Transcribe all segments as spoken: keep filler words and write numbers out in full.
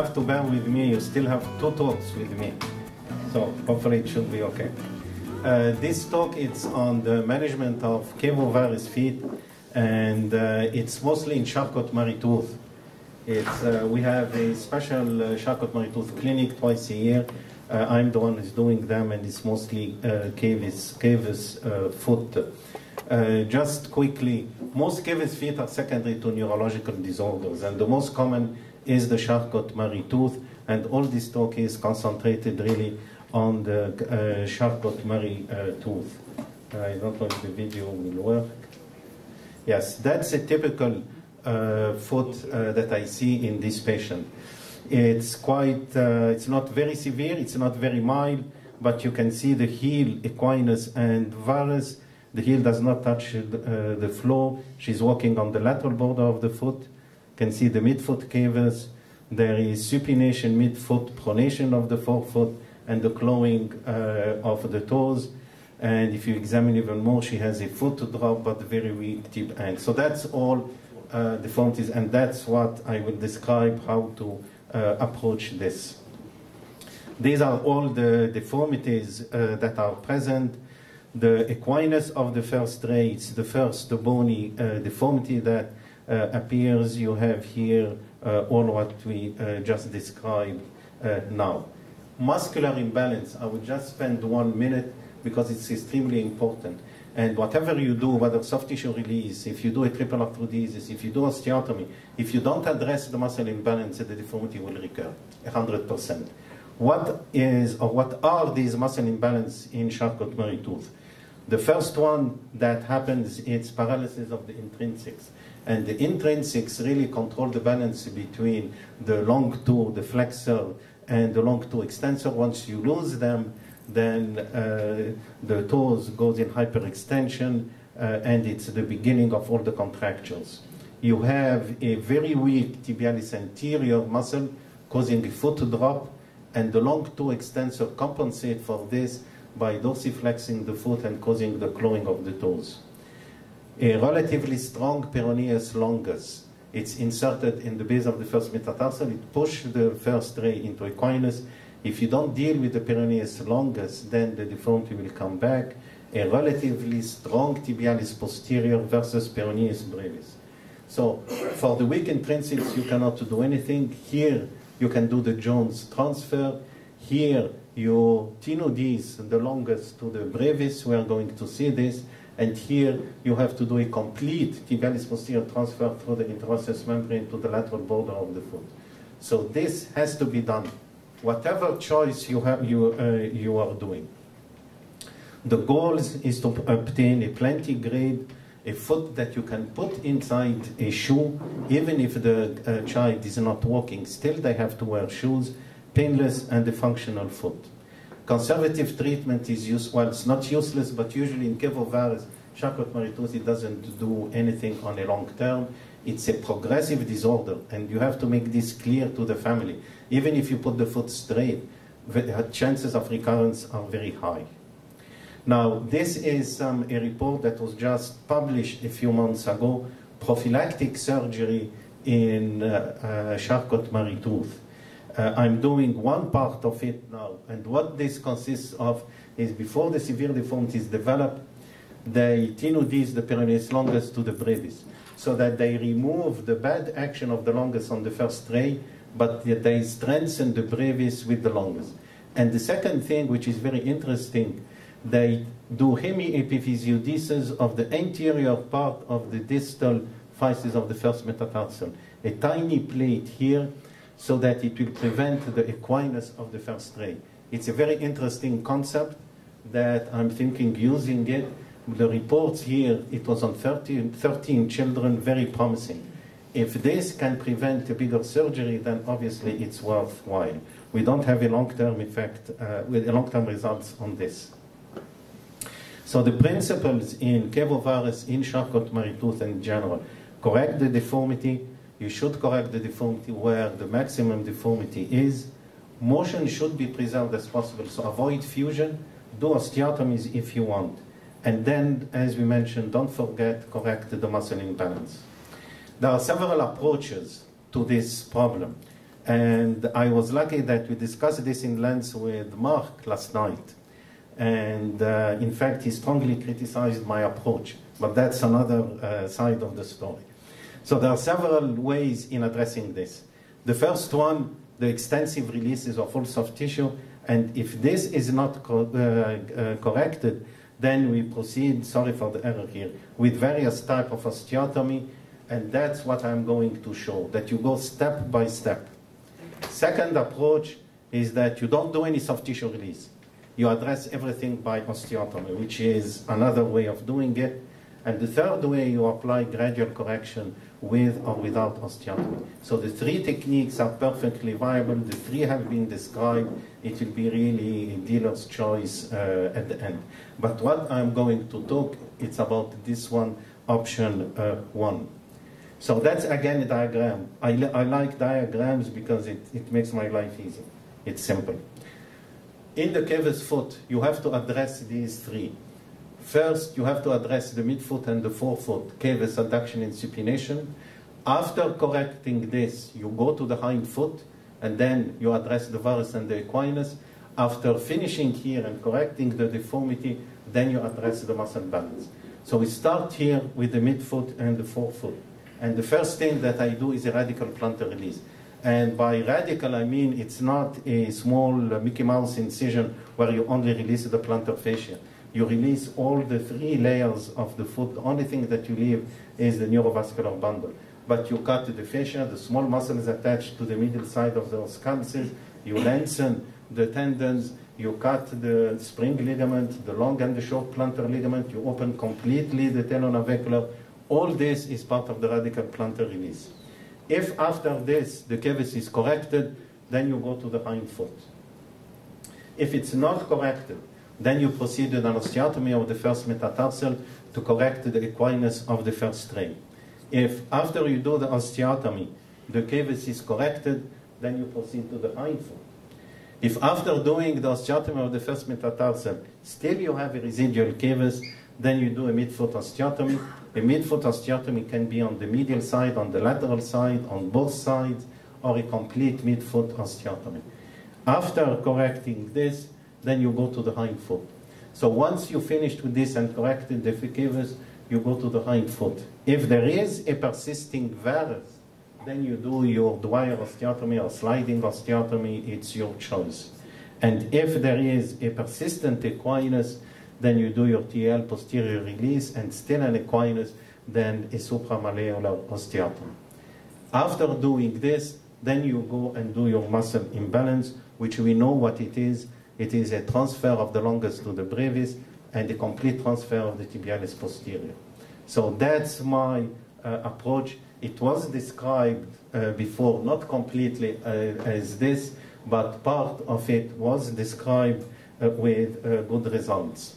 have to bear with me. You still have two talks with me. So hopefully it should be okay. Uh, this talk is on the management of Kevo-Varus feet, and uh, it's mostly in Charcot-Marie Tooth. It's, uh, we have a special uh, Charcot-Marie Tooth clinic twice a year. Uh, I'm the one who's doing them, and it's mostly uh, Kevis, Kevis uh, foot. Uh, just quickly, most Kevis feet are secondary to neurological disorders, and the most common is the Charcot-Marie Tooth, and all this talk is concentrated really on the uh, Charcot-Marie uh, tooth. I don't know if the video will work. Yes, that's a typical uh, foot uh, that I see in this patient. It's quite, uh, it's not very severe, it's not very mild, but you can see the heel, equinus and varus. The heel does not touch uh, the floor. She's walking on the lateral border of the foot. You can see the midfoot cavers. There is supination, midfoot, pronation of the forefoot, and the clawing uh, of the toes. And if you examine even more, she has a foot drop, but very weak tip end. So that's all uh, deformities, and that's what I will describe how to uh, approach this. These are all the deformities uh, that are present. The equinus of the first ray, it's the first, the bony uh, deformity that uh, appears. You have here uh, all what we uh, just described uh, now. Muscular imbalance, I would just spend one minute because it's extremely important. And whatever you do, whether soft tissue release, if you do a triple arthrodesis, if you do osteotomy, if you don't address the muscle imbalance, the deformity will recur, one hundred percent. What is, or what are these muscle imbalance in Charcot-Marie Tooth? The first one that happens is paralysis of the intrinsics. And the intrinsics really control the balance between the long toe, the flexor, and the long toe extensor. Once you lose them, then uh, the toes goes in hyperextension, uh, and it's the beginning of all the contractures. You have a very weak tibialis anterior muscle causing a foot drop, and the long toe extensor compensate for this by dorsiflexing the foot and causing the clawing of the toes. A relatively strong peroneus longus. It's inserted in the base of the first metatarsal. It pushes the first ray into equinus. If you don't deal with the peroneus longus, then the deformity will come back. A relatively strong tibialis posterior versus peroneus brevis. So for the weak intrinsics, you cannot do anything. Here, you can do the Jones transfer. Here, you tenodese the longest to the brevis. We are going to see this. And here, you have to do a complete tibialis posterior transfer through the interosseous membrane to the lateral border of the foot. So this has to be done, whatever choice you, have, you, uh, you are doing. The goal is to obtain a plantigrade, a foot that you can put inside a shoe, even if the uh, child is not walking. Still, they have to wear shoes, painless, and a functional foot. Conservative treatment is useful. Well, it's not useless, but usually in Kevo-Varus, Charcot-Marie Tooth, it doesn't do anything on a long term. It's a progressive disorder, and you have to make this clear to the family. Even if you put the foot straight, the chances of recurrence are very high. Now, this is um, a report that was just published a few months ago, prophylactic surgery in uh, uh, Charcot-Marie Tooth. Uh, I'm doing one part of it now, and what this consists of is before the severe deformities develop, they tenodese the peroneus longus to the brevis, so that they remove the bad action of the longus on the first ray, but they strengthen the brevis with the longus. And the second thing, which is very interesting, they do hemiepiphysiodesis of the anterior part of the distal physis of the first metatarsal, a tiny plate here, so that it will prevent the equinus of the first ray. It's a very interesting concept that I'm thinking using it. The reports here, it was on thirteen, thirteen children, very promising. If this can prevent a bigger surgery, then obviously it's worthwhile. We don't have a long-term effect, uh, with long-term results on this. So the principles in Kevo-Varus, in Charcot-Marie Tooth in general, correct the deformity. You should correct the deformity where the maximum deformity is. Motion should be preserved as possible, so avoid fusion. Do osteotomies if you want. And then, as we mentioned, don't forget, correct the muscle imbalance. There are several approaches to this problem. And I was lucky that we discussed this in length with Mark last night. And uh, in fact, he strongly criticized my approach. But that's another uh, side of the story. So there are several ways in addressing this. The first one, the extensive releases of all soft tissue. And if this is not co uh, uh, corrected, then we proceed, sorry for the error here, with various types of osteotomy. And that's what I'm going to show, that you go step by step. Second approach is that you don't do any soft tissue release. You address everything by osteotomy, which is another way of doing it. And the third way, you apply gradual correction with or without osteotomy. So the three techniques are perfectly viable. The three have been described. It will be really a dealer's choice uh, at the end. But what I'm going to talk, it's about this one, option uh, one. So that's, again, a diagram. I, li I like diagrams because it, it makes my life easy. It's simple. In the cavus foot, you have to address these three. First, you have to address the midfoot and the forefoot, cavus adduction and supination. After correcting this, you go to the hind foot, and then you address the varus and the equinus. After finishing here and correcting the deformity, then you address the muscle balance. So we start here with the midfoot and the forefoot. And the first thing that I do is a radical plantar release. And by radical, I mean it's not a small Mickey Mouse incision where you only release the plantar fascia. You release all the three layers of the foot. The only thing that you leave is the neurovascular bundle. But you cut the fascia, the small muscles attached to the middle side of the scapula. You lengthen the tendons. You cut the spring ligament, the long and the short plantar ligament. You open completely the talonavicular. All this is part of the radical plantar release. If after this the cavus is corrected, then you go to the hind foot. If it's not corrected, then you proceed with an osteotomy of the first metatarsal to correct the equinus of the first ray. If after you do the osteotomy, the cavus is corrected, then you proceed to the hind foot. If after doing the osteotomy of the first metatarsal, still you have a residual cavus, then you do a midfoot osteotomy. A midfoot osteotomy can be on the medial side, on the lateral side, on both sides, or a complete midfoot osteotomy. After correcting this, then you go to the hind foot. So once you finished with this and corrected the cavus, you go to the hind foot. If there is a persisting varus, then you do your Dwyer osteotomy or sliding osteotomy. It's your choice. And if there is a persistent equinus, then you do your T L posterior release, and still an equinus, then a supramalleolar osteotomy. After doing this, then you go and do your muscle imbalance, which we know what it is. It is a transfer of the longus to the brevis and a complete transfer of the tibialis posterior. So that's my uh, approach. It was described uh, before, not completely uh, as this, but part of it was described uh, with uh, good results.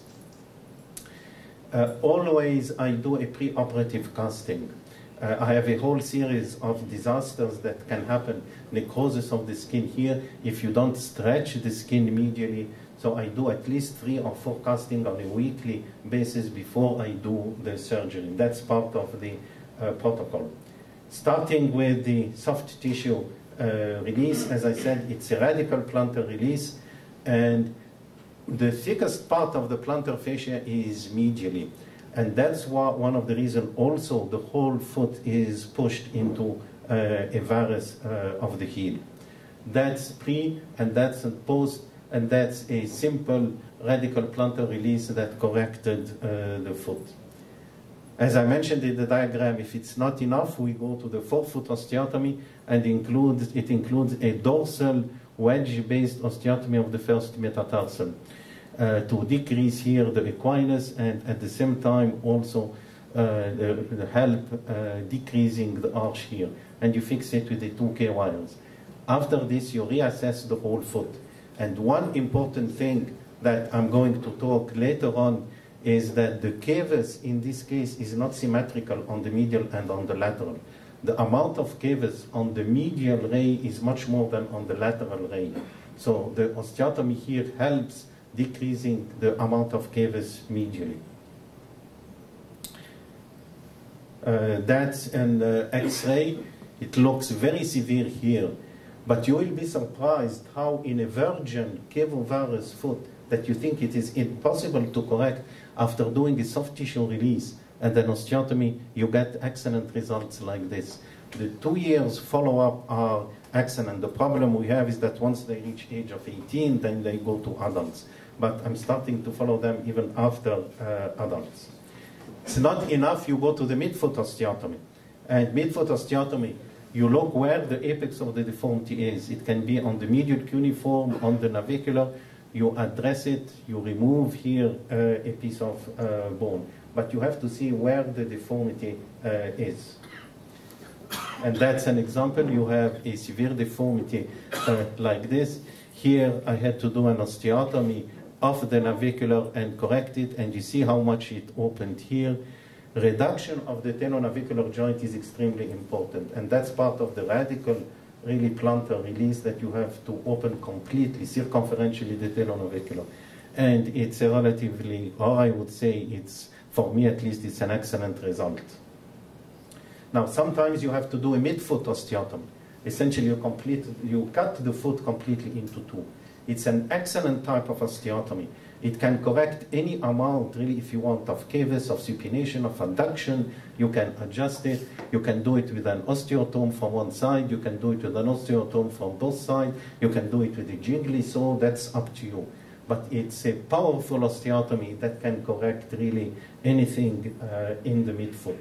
Uh, always I do a preoperative casting. Uh, I have a whole series of disasters that can happen. Necrosis of the skin here, if you don't stretch the skin immediately. So I do at least three or four casting on a weekly basis before I do the surgery. That's part of the uh, protocol. Starting with the soft tissue uh, release, as I said, it's a radical plantar release, and the thickest part of the plantar fascia is medially. And that's why one of the reasons also the whole foot is pushed into uh, a varus uh, of the heel. That's pre and that's post, and that's a simple radical plantar release that corrected uh, the foot. As I mentioned in the diagram, if it's not enough, we go to the forefoot osteotomy, and includes, it includes a dorsal wedge-based osteotomy of the first metatarsal uh, to decrease here the equinus, and at the same time also uh, the, the help uh, decreasing the arch here. And you fix it with the two K wires. After this, you reassess the whole foot. And one important thing that I'm going to talk later on is that the cavus in this case is not symmetrical on the medial and on the lateral. The amount of cavus on the medial ray is much more than on the lateral ray. So the osteotomy here helps decreasing the amount of cavus medially. Uh, that's an uh, X-ray. It looks very severe here. But you will be surprised how in a virgin cavovarus foot that you think it is impossible to correct, after doing a soft tissue release and an osteotomy, you get excellent results like this. The two years follow-up are excellent. The problem we have is that once they reach age of eighteen, then they go to adults. But I'm starting to follow them even after uh, adults. It's not enough you go to the midfoot osteotomy. And midfoot osteotomy, you look where the apex of the deformity is. It can be on the medial cuneiform, on the navicular. You address it, you remove here uh, a piece of uh, bone. But you have to see where the deformity uh, is. And that's an example. You have a severe deformity uh, like this. Here I had to do an osteotomy of the navicular and correct it, and you see how much it opened here. Reduction of the tenonavicular joint is extremely important, and that's part of the radical, really plantar release, that you have to open completely, circumferentially, the tenonavicular. And it's a relatively, or I would say it's, for me at least, it's an excellent result. Now, sometimes you have to do a midfoot osteotomy. Essentially, you, complete, you cut the foot completely into two. It's an excellent type of osteotomy. It can correct any amount, really, if you want, of cavus, of supination, of adduction. You can adjust it. You can do it with an osteotome from one side. You can do it with an osteotome from both sides. You can do it with a jiggly saw. That's up to you. But it's a powerful osteotomy that can correct really anything uh, in the midfoot.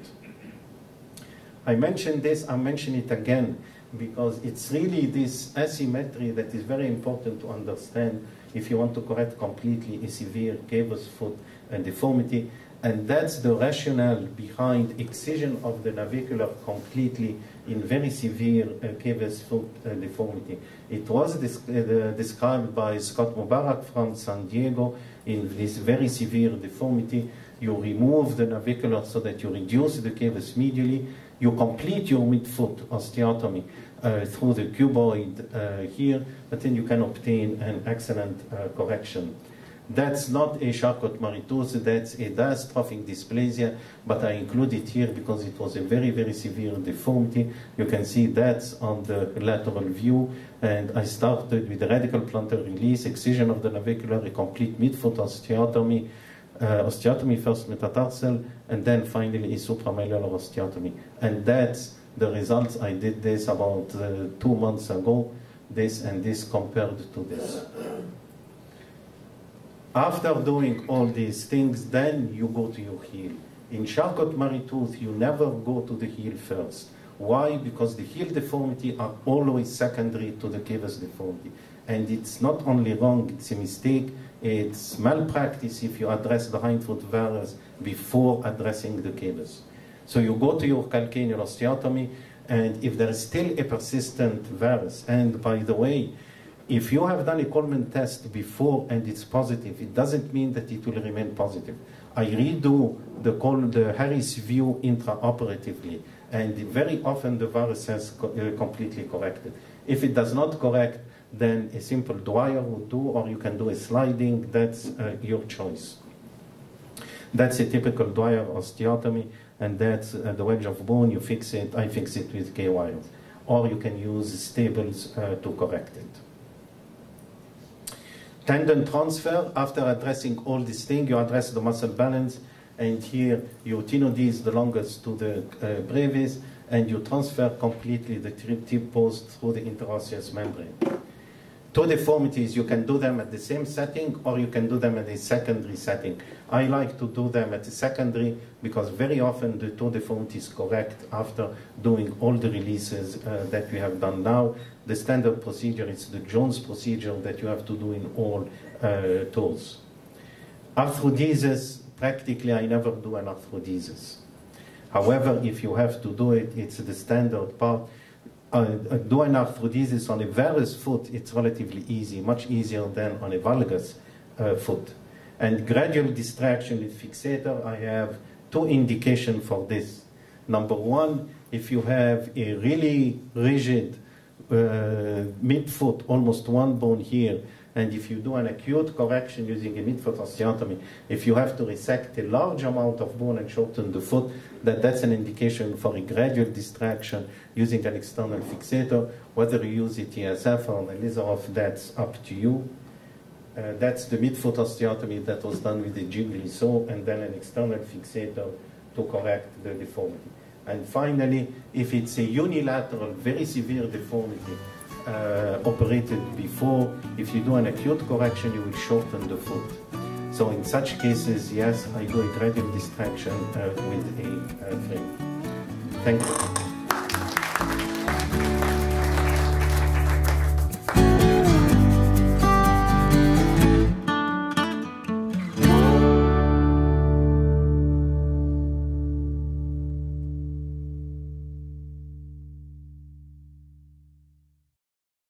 I mentioned this, I'll mention it again, because it's really this asymmetry that is very important to understand if you want to correct completely a severe cavus foot and deformity. And that's the rationale behind excision of the navicular completely in very severe uh, cavus foot uh, deformity. It was dis uh, described by Scott Mubarak from San Diego in this very severe deformity. You remove the navicular so that you reduce the cavus medially. You complete your midfoot osteotomy uh, through the cuboid uh, here, but then you can obtain an excellent uh, correction. That's not a Charcot-Marie-Tooth, that's a diastrophic dysplasia, but I include it here because it was a very, very severe deformity. You can see that's on the lateral view, and I started with the radical plantar release, excision of the navicular, a complete midfoot osteotomy, uh, osteotomy first metatarsal, and then finally a supramalleolar osteotomy. And that's the results. I did this about uh, two months ago, this and this compared to this. After doing all these things, then you go to your heel. In Charcot-Marie-Tooth, you never go to the heel first. Why? Because the heel deformity are always secondary to the cavus deformity. And it's not only wrong, it's a mistake, it's malpractice if you address the hindfoot varus before addressing the cavus. So you go to your calcaneal osteotomy, and if there is still a persistent varus, and by the way, if you have done a Coleman test before and it's positive, it doesn't mean that it will remain positive. I redo the, the Harris view intraoperatively, and very often the varus has co uh, completely corrected. If it does not correct, then a simple Dwyer would do, or you can do a sliding. That's uh, your choice. That's a typical Dwyer osteotomy, and that's uh, the wedge of bone. You fix it. I fix it with K-wires. Or you can use stables uh, to correct it. Tendon transfer, after addressing all these things, you address the muscle balance, and here your tenodis the longest to the uh, brevis, and you transfer completely the tip post through the interosseous membrane. Two deformities, you can do them at the same setting, or you can do them at a secondary setting. I like to do them at a secondary because very often the two deformities correct after doing all the releases uh, that we have done now. The standard procedure is the Jones procedure that you have to do in all uh, toes. Arthrodesis, practically I never do an arthrodesis. However, if you have to do it, it's the standard part. Uh, do an arthrodesis on a varus foot, it's relatively easy, much easier than on a valgus uh, foot. And gradual distraction with fixator, I have two indications for this. Number one, if you have a really rigid uh, midfoot, almost one bone here, And if you do an acute correction using a mid-foot if you have to resect a large amount of bone and shorten the foot, that that's an indication for a gradual distraction using an external fixator. Whether you use a T S F or an Lazaroff, that's up to you. Uh, that's the mid-foot osteotomy that was done with a jiggly saw and then an external fixator to correct the deformity. And finally, if it's a unilateral, very severe deformity, Uh, operated before, if you do an acute correction, you will shorten the foot. So in such cases, yes, I do a gradual distraction uh, with a uh, frame. Thank you.